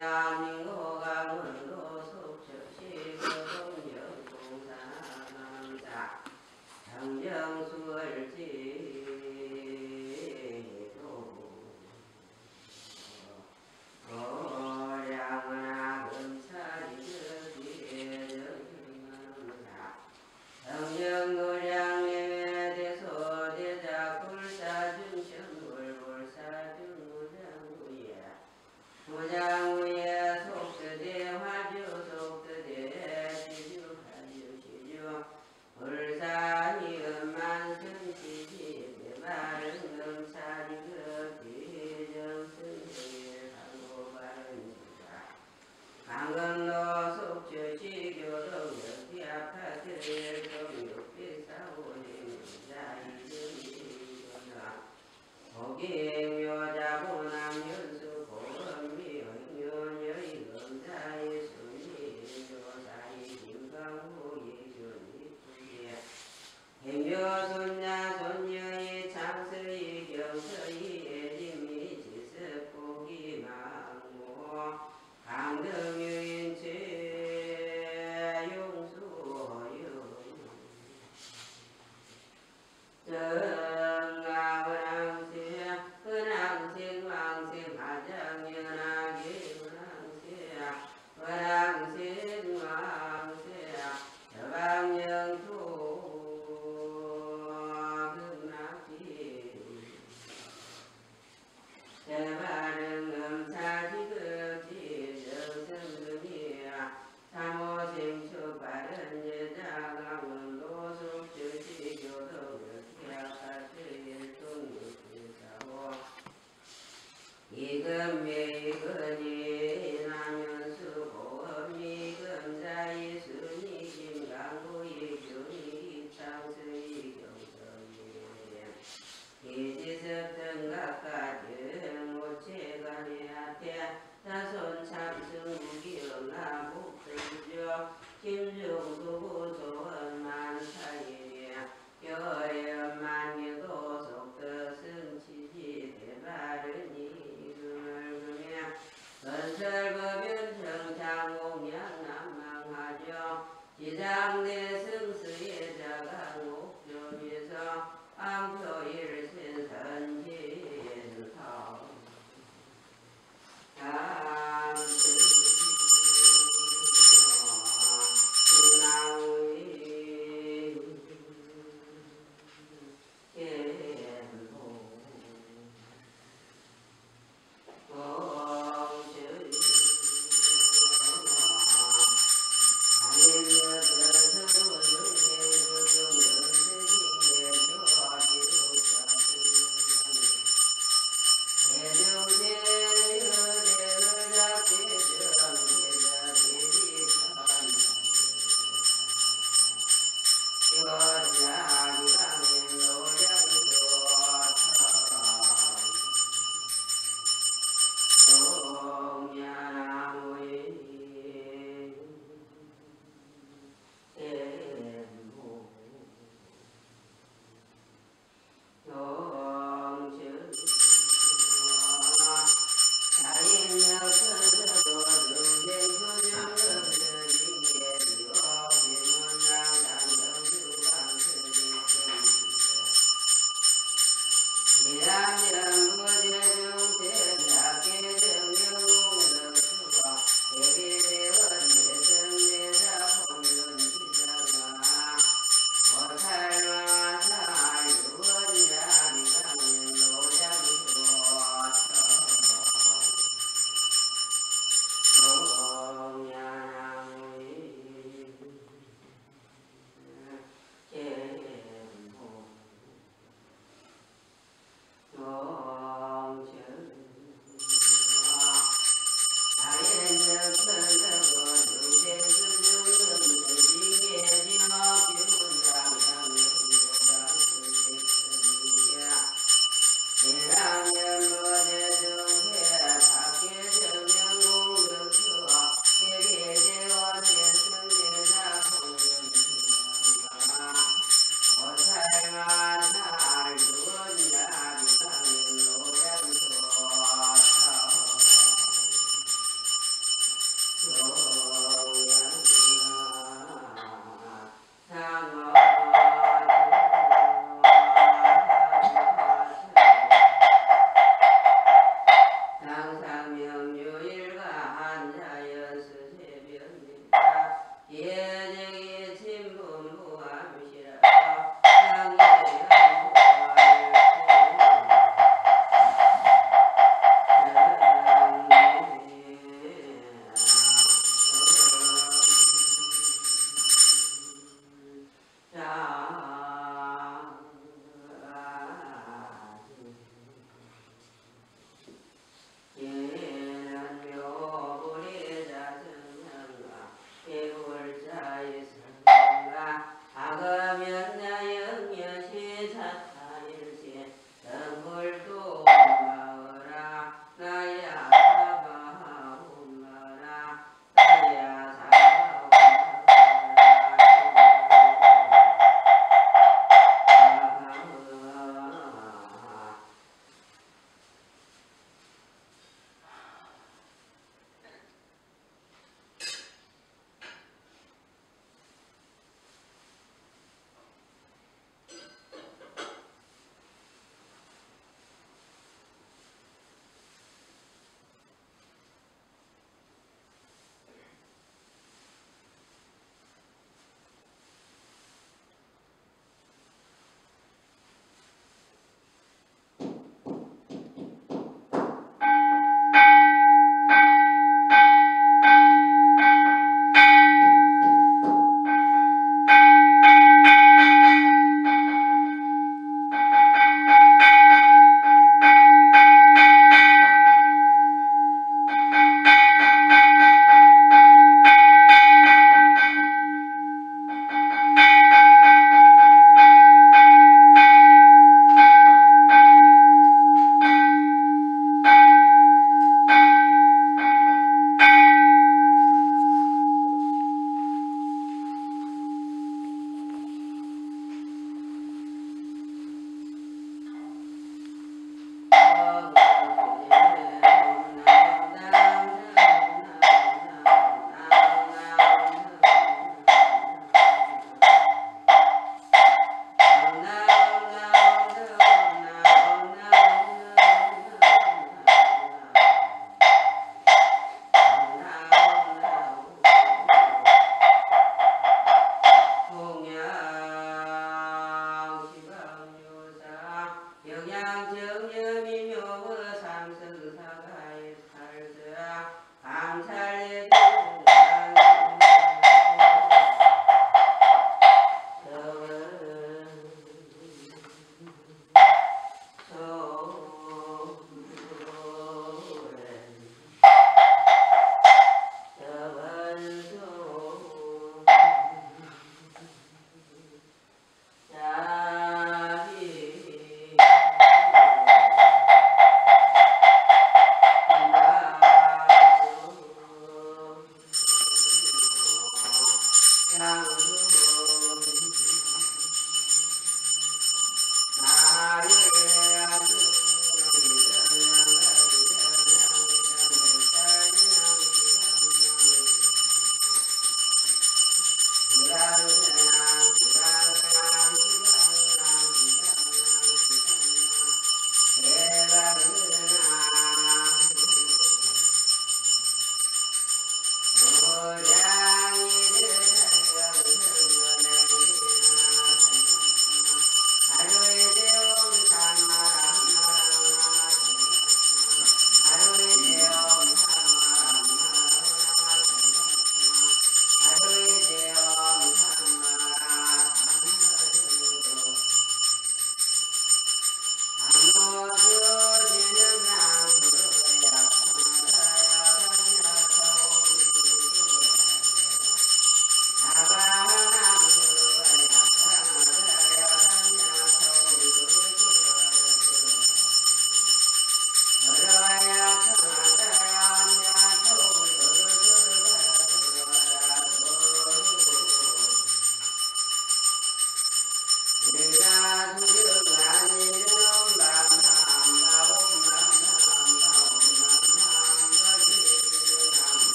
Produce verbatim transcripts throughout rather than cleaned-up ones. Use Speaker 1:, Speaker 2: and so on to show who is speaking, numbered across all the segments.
Speaker 1: 양민고강원도 속초시 고동영공사남자 정정수월지도 고량나 금사리득이정사 정정고량님의 대소대자 굴사준천불불사준무장구예 무장구예 속드대 화주 속드대 시주 화주 시주 불사니 음만승시지 대바른 금사리그 비정승실 강고바른지가 강건도 속초시 교동역기 아파트 일동육비사오님자 이등이교나 고객묘자부남윤수 고금미의묘녀의 금사의 순리교사의 김강호 예준이쁘게 해묘손냐 손녀의 창서의 경서의 애림이 지습고기 망모 강등유인 최용수유 정가은왕세 은왕생 왕생 가정연하게 은왕세 은왕생 왕세 여방영토 금락지 대바른 금사지극지 정성금이야 삼호생초 바른 여자 강원도 속초시 교동역기 아파트 일동육비사오 이금매이근이 남현수 고음이 금자이 순이 김강구 이준이 창수이 경성이 이지섭 등각가든 모체간의 아태 다손 참승 무기영나 북등조 김중수부 소원 만사일이 여연 만개도 속덕승 치지 대바른 이금을 금야 건설법연 정창공양 남망하죠 지장대 승수의 자강 목조에서 암표일신 선진타 나의 예정의 진분부함시라 당예한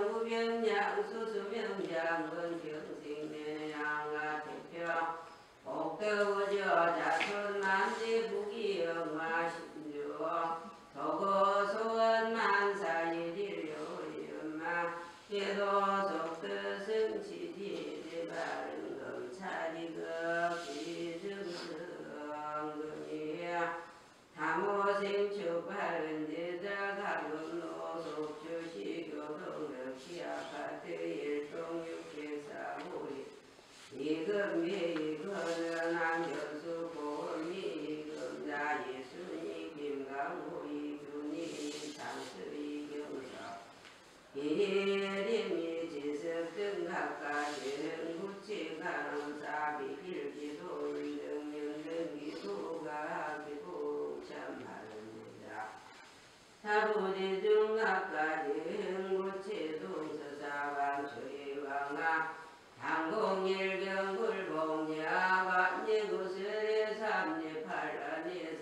Speaker 1: 무병양 수수명장 건평생내양아 대표 옥덕우저 자손만지 부기영마신주 도고소원 만사일일요연마 계도속도승치지 바른 검찰이급 비승승금이야 다모생축 바른 제자 가금노속 주시교동력시아파트 일동육개사무리 이금미이거는 안전수 보미이금자 예순이 김강호이 균이 장수이 경서 이림이 지석등 각가지는 구치 가능사비 필기도 능명등기도가 기도 참하는자 사부지중 각가지는 구치 동서사방 주의왕아 당공일경굴봉야 반예구슬의 삼예 팔란예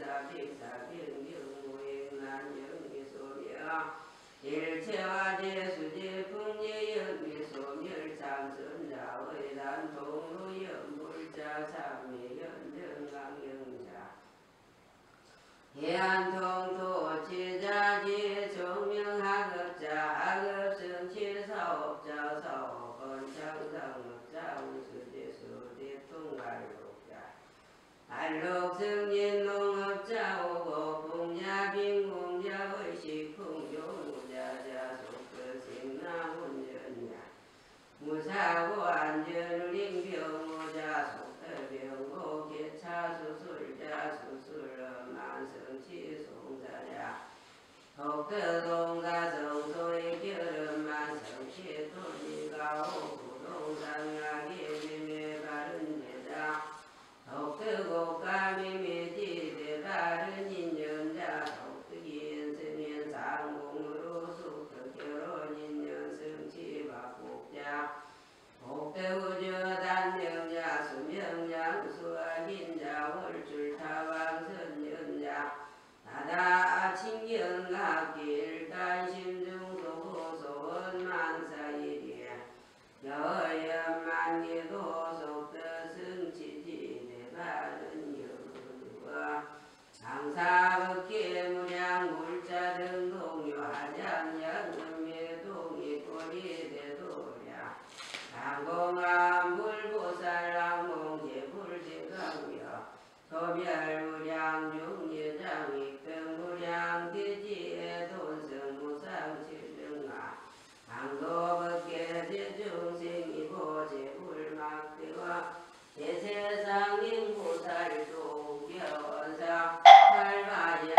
Speaker 1: 사백사병경무행난영미소며 일체화제 수제 풍예연미 소멸 장선자의 단통로연 물자 삼매연 정강영자 해안통도 제자지 정명학업자 학업성칠 사업자 사업건 장상업자 우수대수 대통알록자 알록승진 농업자 오고 풍야빈공자 의식풍요무자자 속거생나훈전야 무사고 안전링병무자 속터병고 개차수술자 수술만성치 송자자 독터동가 성소의 결음만 성치 돈이가 오구동상하게 비매 바른 제자 독터고가 미매지대 바른 인연자 독특인 스면 상공으로 숙터 결혼 인연 성치 박복자 복대우저 단명자 수명장 수학인자 월줄타왕선연자 나다 친경각길 단심중소고소원 만사일이야 여연만리도 속더승치지 내바른 여루와 장사법계 무량 물자 등동요 하장양음의 동이꼬리 대도랴 당공한 불보살랑몽 제불진강며 소멸무량 중예장 입병무량 대지의 돈성무상 칠등아 강도법계 대중생이고 제불막대와 대세상 인보살도 우겨원사 팔마야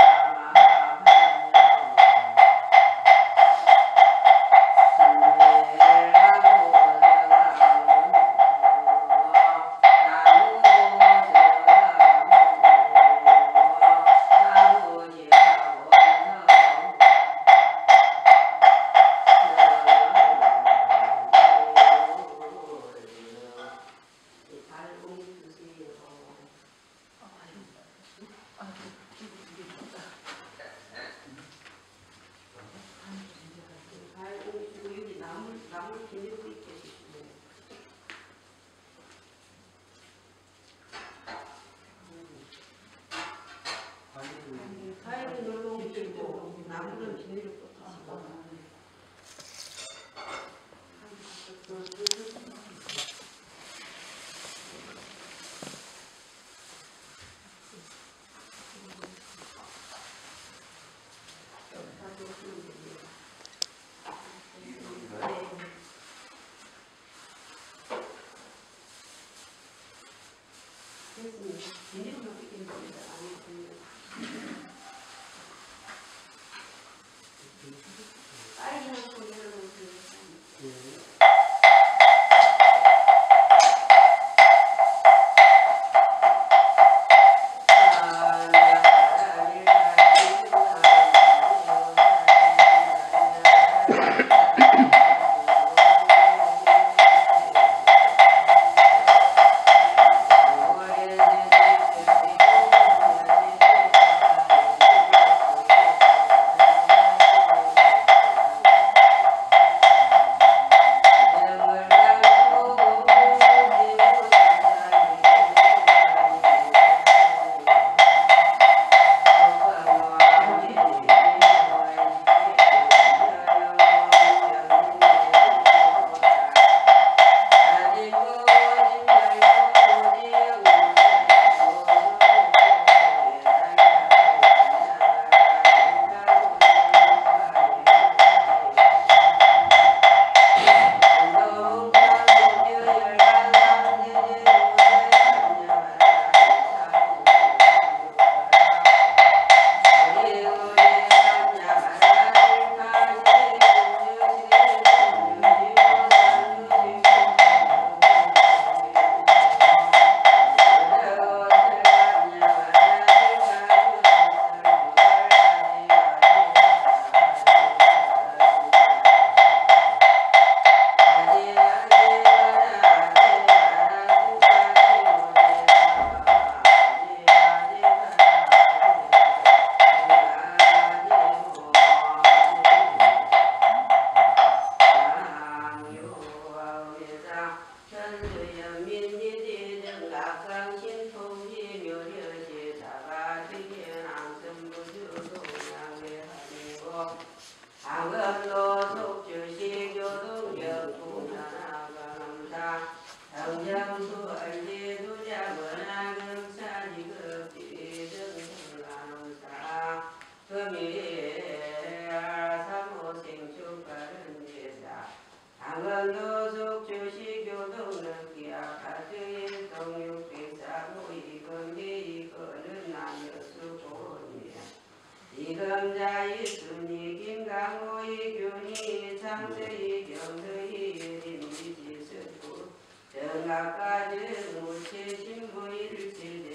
Speaker 2: Thank you.
Speaker 1: 강원도 속주시 교동은 기아파트의 동육백사고 이건데 이거는 남여수 고원이야. 이금자의 순이 김강호의 균이 창서의 경서의 예림이지스고 정각까지 무채 신부일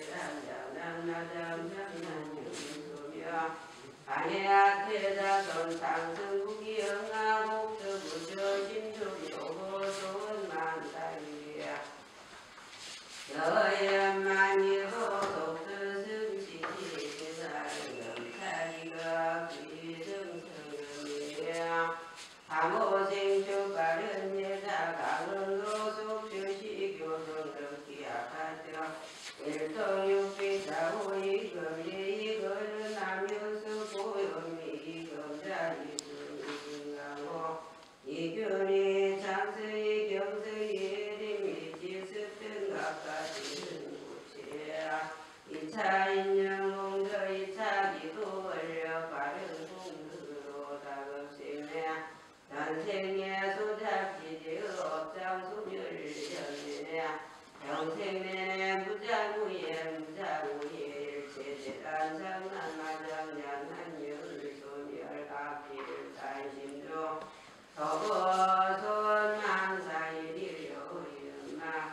Speaker 1: 칠대란장남나장장난유소며 방해아태자 손상승국이 영하복수부저 심조요고소은 만사유야 여연만이고 독수승시지 대사령타기가 귀등성금이야 항호생초 빠른 여자 강원도 속주시 교동덕기아파트 일통육비사고 이금리 이거는 남여수 고요미 이금자리 순이진강호 이균이 장서의 경서의 예림이 지습등각까지는 구체야 이차 인명공도 이차 기도원력 빠른 공덕으로 다급심해 전생의 소작지지의 업장소멸연이야 평생내내 무장무예 무장무예 제대한 장난마장장난 열소멸 각기를 단심조 서거손 만사일이려 이름마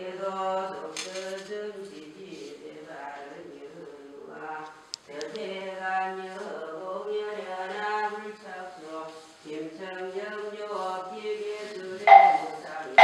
Speaker 1: 계도속스승시지 대바른 여누와 저태간 여공열연하 불착소 김청정조 비계술의 무상이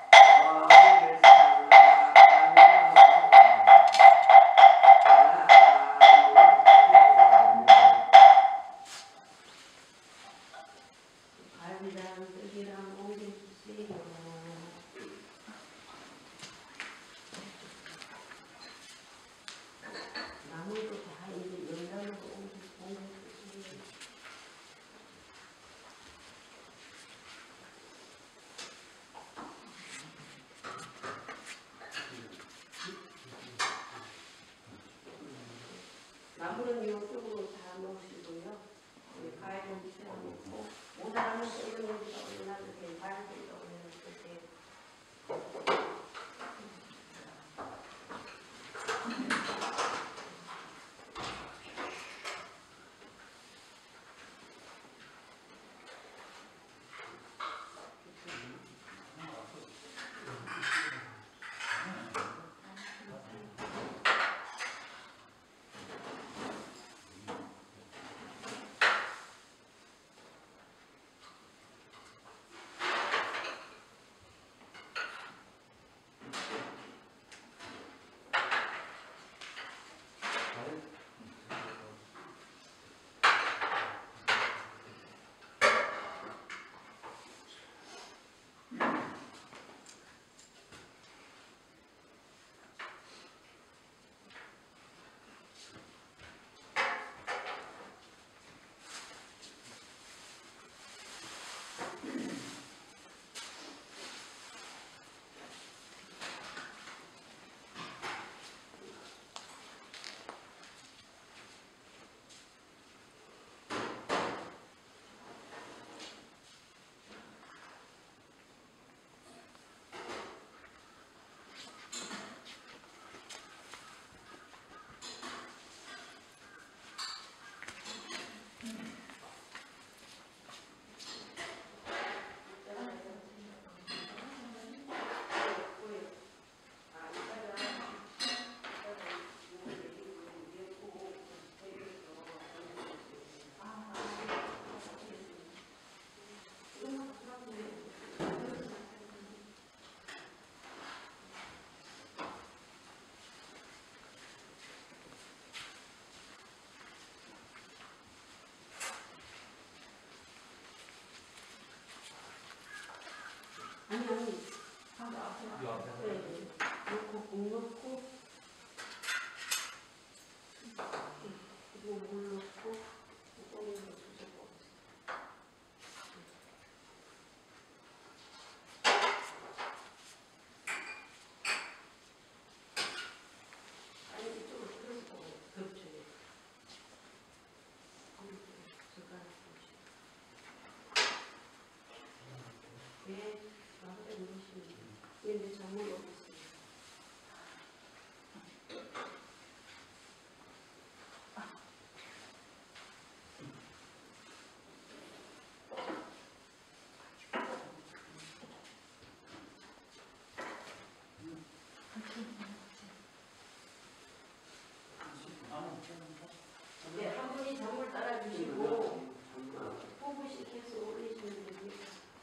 Speaker 1: 나무는 이쪽으로 다 놓으시고요. 가위는 밑에 놓고 모자라는 이런 여기다 올려놔주세요. 가위를 올려놓으세요. 아니 아니 하고 앞에 네. 넣고 국 넣고 그리고 물 넣고 뚜껑을 주시고 아니 이쪽으로 틀어서 그렇죠. 젓가락 주시고 네. 근데 잘못 없었어요. 네, 한 분이 장물 따라주시고 호구씩 해서 올리시면 됩니다.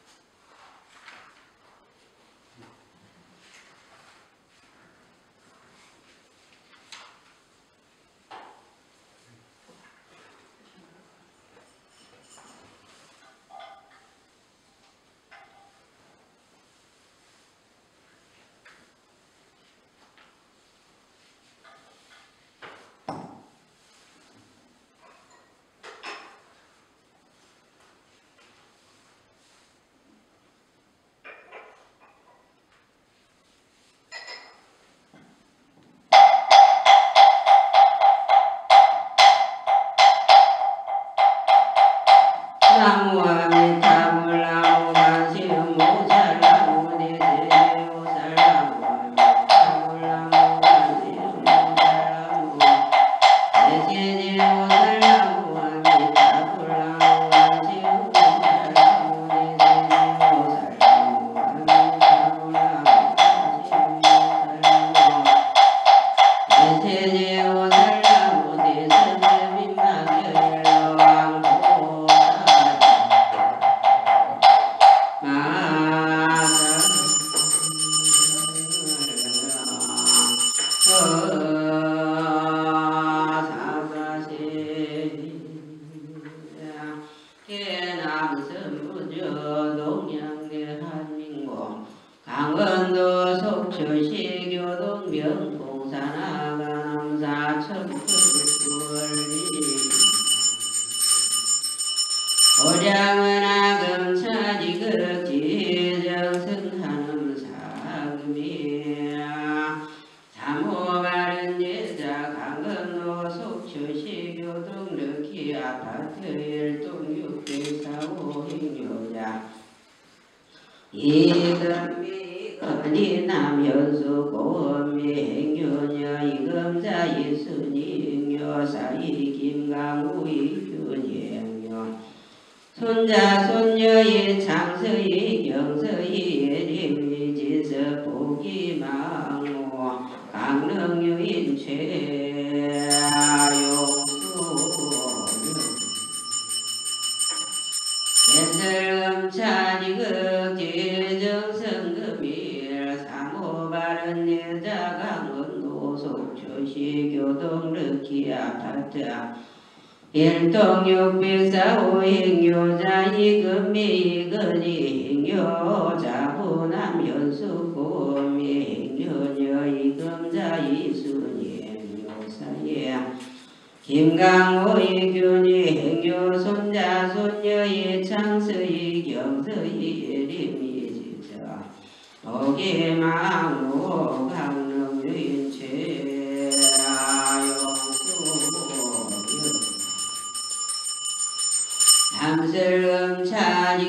Speaker 2: 강원도 속초시 교동면 봉산하가 남사천불리 오량은 아금차지 극지정승하는 사금이야 삼호바른 여자 강원도 속초시 교동 르키 아파트 일동 육백사호 행여자 이금미 건이 남현수 고음미 행여녀 이금자 이순이 여사이 김강우 이균이 행여 손자 손녀의 장서이 경서이 예림이 지서 보기 망모 강릉유인 최용수 옛설금차지 극지정성금일 삼호바른 여자 강원도 속초시 교동 르키 아파트 일동 육백사호 행여자 이금미 이근이 행여자 부남 연수고미 행여녀 이금자 이순이 행여사예 김강호 이균이 행여 손자 손녀의 창서이 경서이 예림이 지자 오기망호 강릉유인 최용수 남설금차지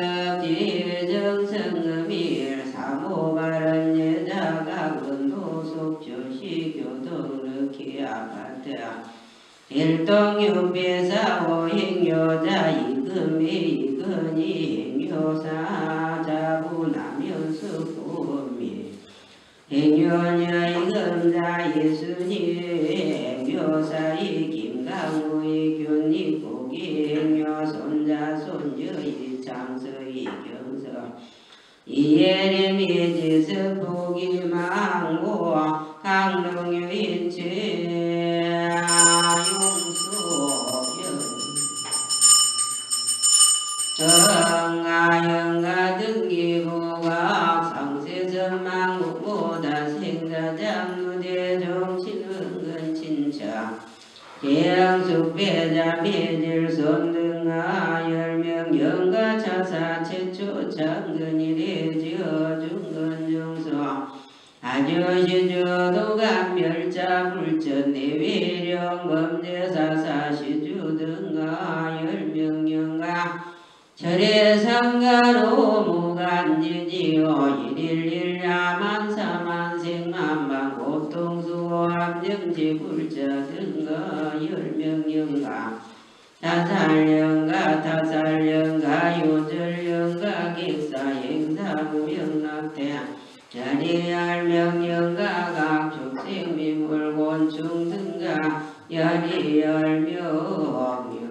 Speaker 2: 극지정성금일 삼호바른 여자 강원도 속초시 교동 르키 아파트 일동 육백사호 행여자 이금미 이근이 행여사 자부 남현수 고음미 행여녀 이금자 이순이 행여사이 김강우 이균이 고기 행여 손자 손녀이 장서이 경서 이예림이 지서 보기 망고 강릉유인 정아영가 등기고각 상세전망국보다 생사장누대 정신은근 친차 계양숙배자 배질손등아 열명 영가차사 최초 장근일에 지어중근중서 아저시주도감 멸자불전 내외령 범죄사사 시주등가 열명 영가 절에상가로 무간지지요 살령가 타살령가 요절령가 객사행사무영락대 자리열명령가 각축생미물곤충 등가 열이열명령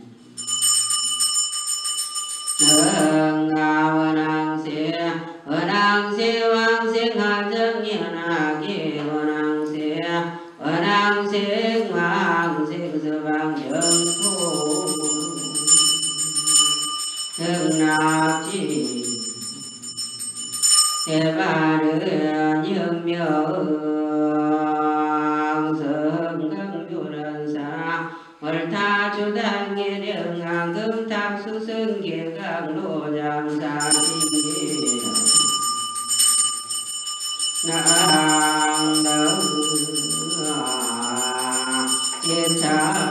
Speaker 2: 정아원왕세 원왕세 왕생하정연하게 원왕세 원왕생 왕생서방정토 정납지 대바른 영명성강묘란사 월타주당계령왕 금탁수성계강로장사진계 나앙당 예차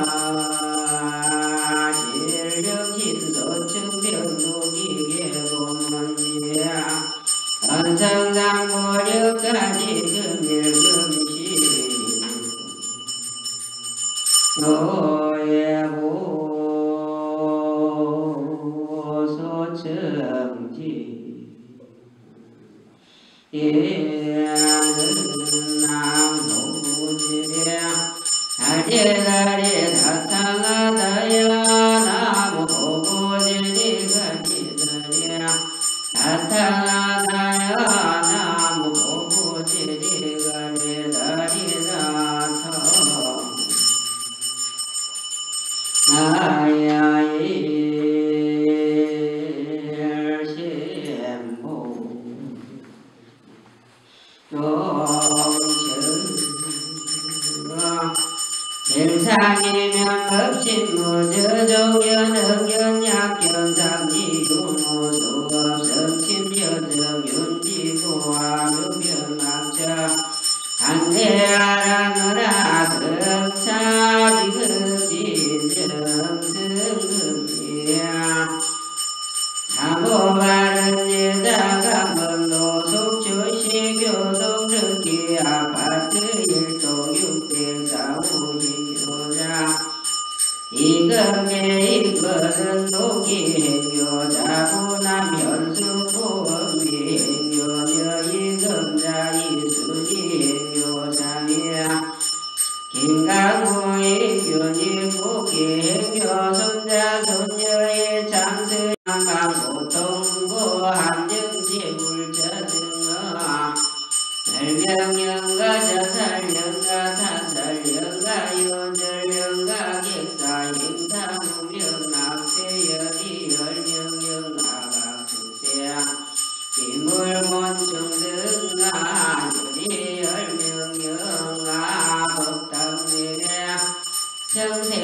Speaker 2: 질령신소청병도기계본문지야 언성당 모력까지 금일금시 노예보소청지 예는남보지랴 아재가리 다탕하다야 나무보지리가리다랴 다탕하다야 나무보지리가리다리다터 나야일심보 일상이면 급신무저종연흑연약견상지유무수업성침여정윤지고하묘변락자 안대하라느라 극차지극지정승급이야 사고바른 여자가 먼로 속초시교동특기 아파트 일동 육백사오행교자 이금계 이거는 도기행교자 부남현수보험비행교녀 이금자 이수지행교장이야 김강호의 교니 고기행교 손자 손녀의 장수 강보통고 함정지불자등어 별명령가 자살령가 타살령가 요절령가 객사행사 무명낙세열이 열명령가 각축세야 비물곤충 등가 열이 열명령가 법당내야 평생